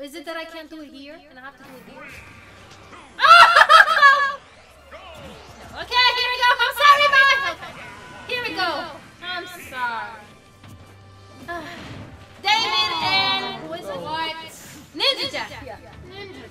Is it that I can't do it here? And I have to do it here? Okay, here we go. I'm sorry, boy. Okay. Here we go. I'm sorry. David and who is it? What? Ninja Jack. Yeah. Ninja.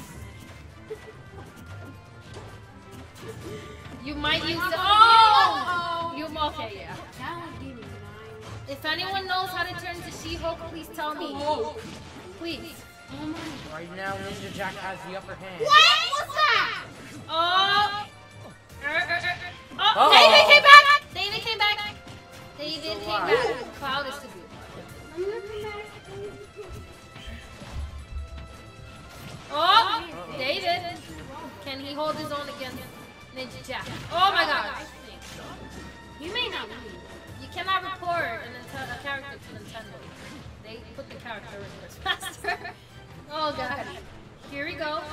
You might use the. Oh! You okay? Yeah. If anyone knows how to turn to She-Hulk, please tell me. Please. Right now, Ninja Jack has the upper hand. What? What's that? Oh! Oh! David came back! David came back! David came back. Cloud is too good. Oh! David! Can he hold his own against Ninja Jack? Oh my gosh! You may not win. You cannot report a character to Nintendo. They put the character in first faster. Oh god. Here we go.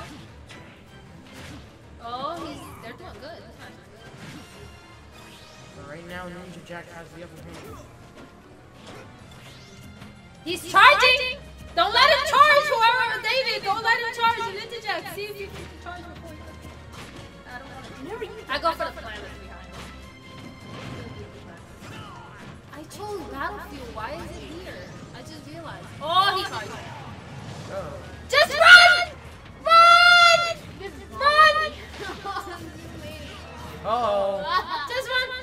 Oh, they're doing good. But right now, Ninja Jack has the upper hand. He's charging! Don't let him charge, whoever, David! Don't let him charge Ninja Jack. See if you can charge before you. I don't want to. I go for the planet behind him. I chose Battlefield. Why is it here? I just realized. Oh, he charged. Just run! Run! Run! Uh-oh. Just run!